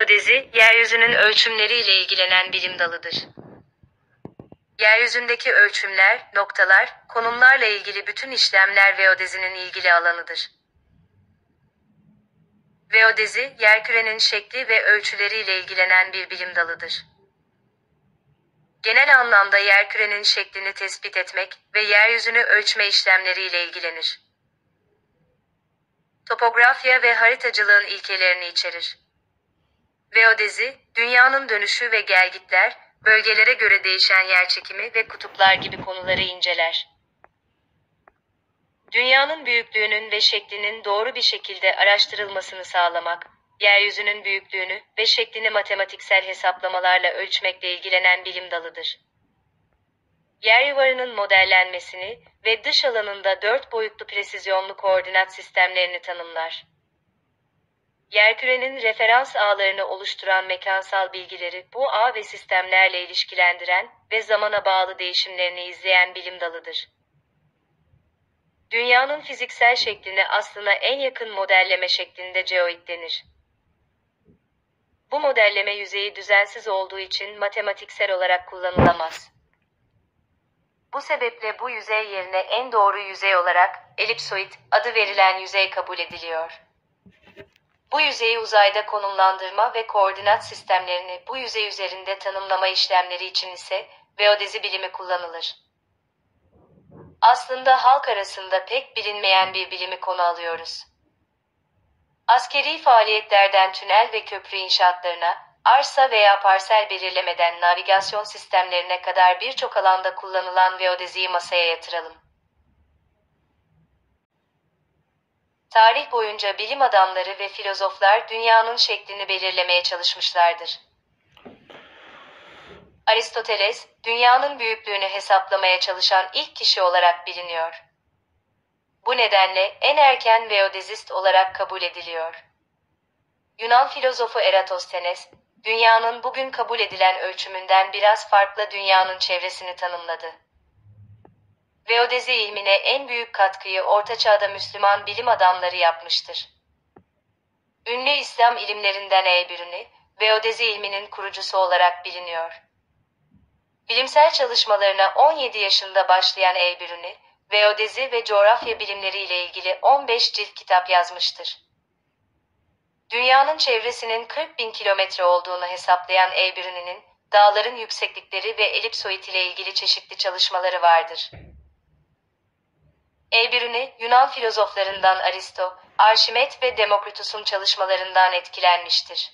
Jeodezi, yeryüzünün ölçümleriyle ilgilenen bilim dalıdır. Yeryüzündeki ölçümler, noktalar, konumlarla ilgili bütün işlemler jeodezinin ilgili alanıdır. Jeodezi, yerkürenin şekli ve ölçüleriyle ilgilenen bir bilim dalıdır. Genel anlamda yerkürenin şeklini tespit etmek ve yeryüzünü ölçme işlemleriyle ilgilenir. Topografya ve haritacılığın ilkelerini içerir. Jeodezi, dünyanın dönüşü ve gelgitler, bölgelere göre değişen yerçekimi ve kutuplar gibi konuları inceler. Dünyanın büyüklüğünün ve şeklinin doğru bir şekilde araştırılmasını sağlamak, yeryüzünün büyüklüğünü ve şeklini matematiksel hesaplamalarla ölçmekle ilgilenen bilim dalıdır. Yeryüvarının modellenmesini ve dış alanında 4 boyutlu presizyonlu koordinat sistemlerini tanımlar. Yerkürenin referans ağlarını oluşturan mekansal bilgileri bu ağ ve sistemlerle ilişkilendiren ve zamana bağlı değişimlerini izleyen bilim dalıdır. Dünyanın fiziksel şekline aslına en yakın modelleme şeklinde geoid denir. Bu modelleme yüzeyi düzensiz olduğu için matematiksel olarak kullanılamaz. Bu sebeple bu yüzey yerine en doğru yüzey olarak elipsoid adı verilen yüzey kabul ediliyor. Bu yüzeyi uzayda konumlandırma ve koordinat sistemlerini bu yüzey üzerinde tanımlama işlemleri için ise jeodezi bilimi kullanılır. Aslında halk arasında pek bilinmeyen bir bilimi konu alıyoruz. Askeri faaliyetlerden tünel ve köprü inşaatlarına, arsa veya parsel belirlemeden navigasyon sistemlerine kadar birçok alanda kullanılan jeodeziyi masaya yatıralım. Tarih boyunca bilim adamları ve filozoflar dünyanın şeklini belirlemeye çalışmışlardır. Aristoteles, dünyanın büyüklüğünü hesaplamaya çalışan ilk kişi olarak biliniyor. Bu nedenle en erken jeodezist olarak kabul ediliyor. Yunan filozofu Eratosthenes, dünyanın bugün kabul edilen ölçümünden biraz farklı dünyanın çevresini tanımladı. Jeodezi ilmine en büyük katkıyı Orta Çağ'da Müslüman bilim adamları yapmıştır. Ünlü İslam ilimlerinden El-Biruni, jeodezi ilminin kurucusu olarak biliniyor. Bilimsel çalışmalarına 17 yaşında başlayan El-Biruni, jeodezi ve coğrafya bilimleri ile ilgili 15 cilt kitap yazmıştır. Dünyanın çevresinin 40.000 kilometre olduğunu hesaplayan El-Biruni'nin, dağların yükseklikleri ve elipsoid ile ilgili çeşitli çalışmaları vardır. El-Biruni, Yunan filozoflarından Aristo, Arşimet ve Demokritus'un çalışmalarından etkilenmiştir.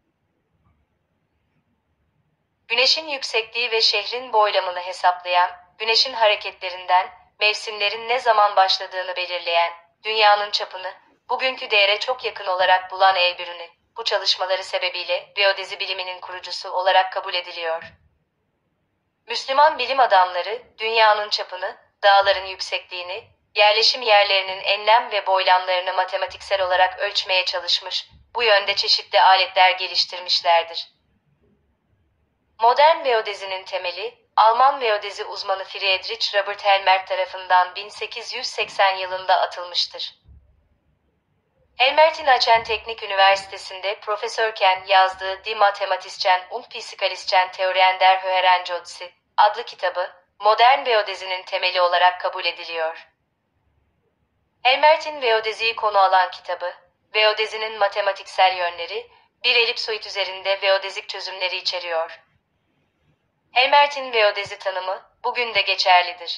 Güneşin yüksekliği ve şehrin boylamını hesaplayan, güneşin hareketlerinden, mevsimlerin ne zaman başladığını belirleyen, dünyanın çapını, bugünkü değere çok yakın olarak bulan El-Biruni, bu çalışmaları sebebiyle jeodezi biliminin kurucusu olarak kabul ediliyor. Müslüman bilim adamları, dünyanın çapını, dağların yüksekliğini, yerleşim yerlerinin enlem ve boylamlarını matematiksel olarak ölçmeye çalışmış, bu yönde çeşitli aletler geliştirmişlerdir. Modern jeodezinin temeli, Alman jeodezi uzmanı Friedrich Robert Helmert tarafından 1880 yılında atılmıştır. Helmert'in Aachen Teknik Üniversitesi'nde profesörken yazdığı Die Mathematischen und Physikalischen Theorien der höheren Geodäsie adlı kitabı, modern jeodezinin temeli olarak kabul ediliyor. Helmert'in jeodeziyi konu alan kitabı, jeodezinin matematiksel yönleri, bir elipsoid üzerinde jeodezik çözümleri içeriyor. Helmert'in jeodezi tanımı, bugün de geçerlidir.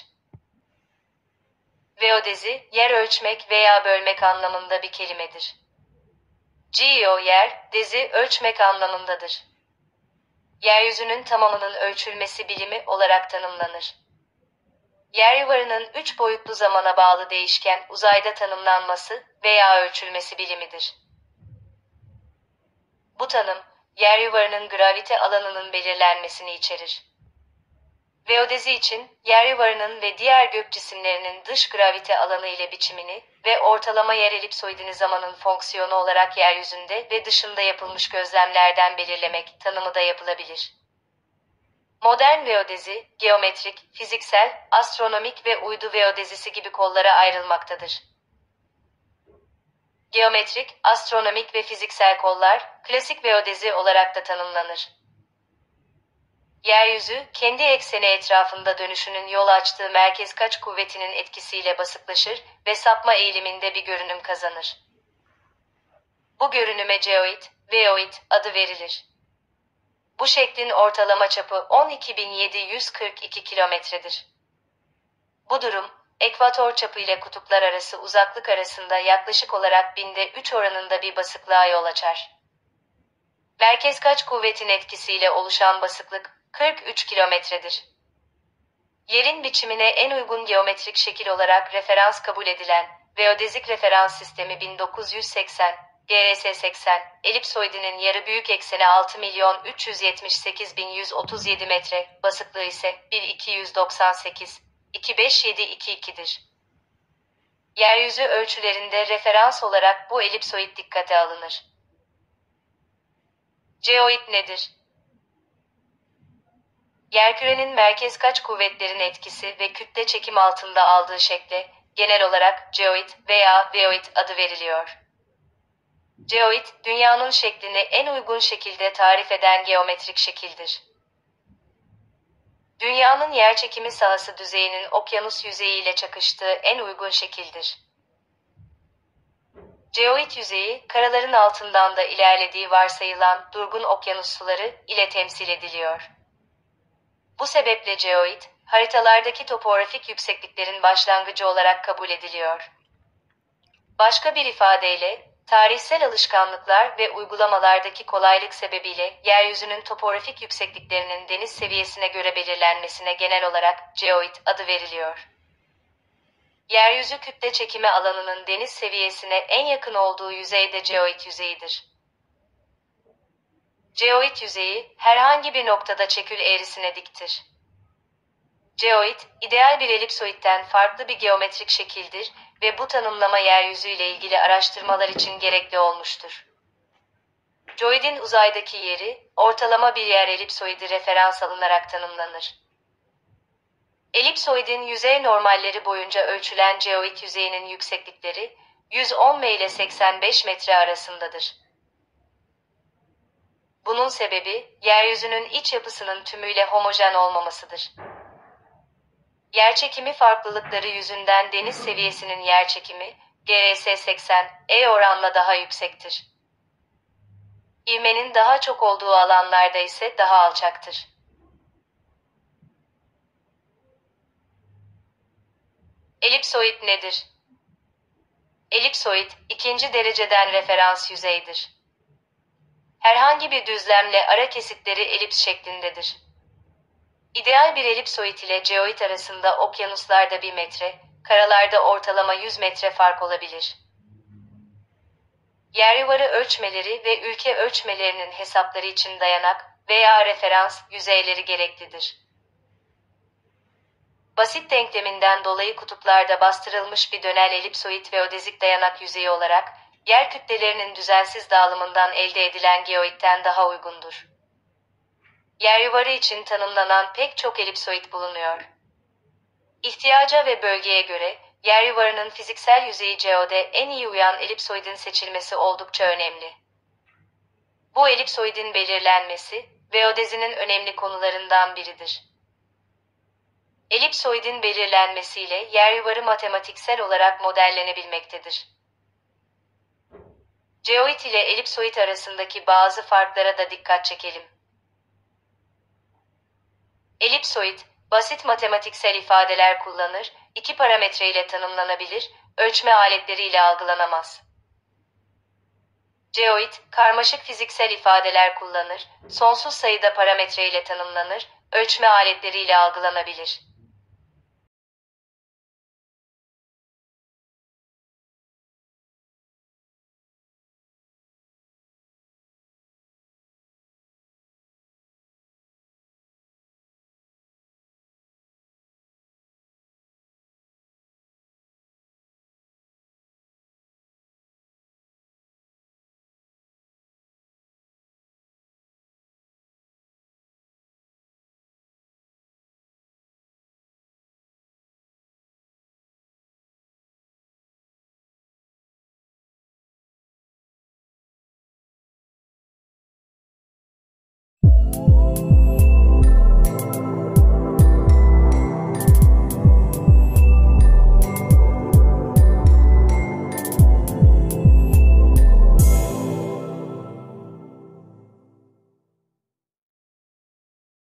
Jeodezi, yer ölçmek veya bölmek anlamında bir kelimedir. Geo yer, dezi ölçmek anlamındadır. Yeryüzünün tamamının ölçülmesi bilimi olarak tanımlanır. Yeryüvarının 3 boyutlu zamana bağlı değişken uzayda tanımlanması veya ölçülmesi bilimidir. Bu tanım, yeryüvarının gravite alanının belirlenmesini içerir. Jeodezi için, yeryüvarının ve diğer gök cisimlerinin dış gravite alanı ile biçimini ve ortalama yer elipsoidini zamanın fonksiyonu olarak yeryüzünde ve dışında yapılmış gözlemlerden belirlemek tanımı da yapılabilir. Modern jeodezi, geometrik, fiziksel, astronomik ve uydu jeodezisi gibi kollara ayrılmaktadır. Geometrik, astronomik ve fiziksel kollar, klasik veodezi olarak da tanımlanır. Yeryüzü, kendi ekseni etrafında dönüşünün yol açtığı merkezkaç kuvvetinin etkisiyle basıklaşır ve sapma eğiliminde bir görünüm kazanır. Bu görünüme geoid, veoid adı verilir. Bu şeklin ortalama çapı 12.742 kilometredir. Bu durum, ekvator çapı ile kutuplar arası uzaklık arasında yaklaşık olarak 3 oranında bir basıklığa yol açar. Merkezkaç kuvvetin etkisiyle oluşan basıklık 43 kilometredir. Yerin biçimine en uygun geometrik şekil olarak referans kabul edilen Veodezik Referans Sistemi 1980, GRS-80, elipsoidinin yarı büyük ekseni 6.378.137 metre, basıklığı ise 1.298, 25722'dir. Yeryüzü ölçülerinde referans olarak bu elipsoid dikkate alınır. Geoid nedir? Yerkürenin merkezkaç kuvvetlerin etkisi ve kütle çekim altında aldığı şekle, genel olarak geoid veya veoid adı veriliyor. Geoid, dünyanın şeklini en uygun şekilde tarif eden geometrik şekildir. Dünyanın yerçekimi sahası düzeyinin okyanus yüzeyiyle çakıştığı en uygun şekildir. Geoid yüzeyi, karaların altından da ilerlediği varsayılan durgun okyanus suları ile temsil ediliyor. Bu sebeple geoid, haritalardaki topografik yüksekliklerin başlangıcı olarak kabul ediliyor. Başka bir ifadeyle, tarihsel alışkanlıklar ve uygulamalardaki kolaylık sebebiyle yeryüzünün topografik yüksekliklerinin deniz seviyesine göre belirlenmesine genel olarak geoid adı veriliyor. Yeryüzü kütle çekimi alanının deniz seviyesine en yakın olduğu yüzey de geoid yüzeyidir. Geoid yüzeyi, herhangi bir noktada çekül eğrisine diktir. Geoid, ideal bir elipsoidten farklı bir geometrik şekildir ve bu tanımlama yeryüzü ile ilgili araştırmalar için gerekli olmuştur. Geoidin uzaydaki yeri, ortalama bir yer elipsoidi referans alınarak tanımlanır. Elipsoidin yüzey normalleri boyunca ölçülen geoid yüzeyinin yükseklikleri, 110 m ile 85 metre arasındadır. Bunun sebebi, yeryüzünün iç yapısının tümüyle homojen olmamasıdır. Yerçekimi farklılıkları yüzünden deniz seviyesinin yerçekimi, GRS-80, oranla daha yüksektir. İvmenin daha çok olduğu alanlarda ise daha alçaktır. Elipsoid nedir? Elipsoid, ikinci dereceden referans yüzeydir. Herhangi bir düzlemle ara kesitleri elips şeklindedir. İdeal bir elipsoid ile geoid arasında okyanuslarda 1 metre, karalarda ortalama 100 metre fark olabilir. Yeryüvarı ölçmeleri ve ülke ölçmelerinin hesapları için dayanak veya referans yüzeyleri gereklidir. Basit denkleminden dolayı kutuplarda bastırılmış bir dönel elipsoid veodezik dayanak yüzeyi olarak, yer kütlelerinin düzensiz dağılımından elde edilen geoidten daha uygundur. Yeryüvarı için tanımlanan pek çok elipsoid bulunuyor. İhtiyaca ve bölgeye göre, yeryüvarının fiziksel yüzeyi geode en iyi uyan elipsoidin seçilmesi oldukça önemli. Bu elipsoidin belirlenmesi, veodezinin önemli konularından biridir. Elipsoidin belirlenmesiyle yeryüvarı matematiksel olarak modellenebilmektedir. Geoid ile elipsoid arasındaki bazı farklara da dikkat çekelim. Elipsoid, basit matematiksel ifadeler kullanır, iki parametre ile tanımlanabilir, ölçme aletleri ile algılanamaz. Geoid, karmaşık fiziksel ifadeler kullanır, sonsuz sayıda parametre ile tanımlanır, ölçme aletleri ile algılanabilir.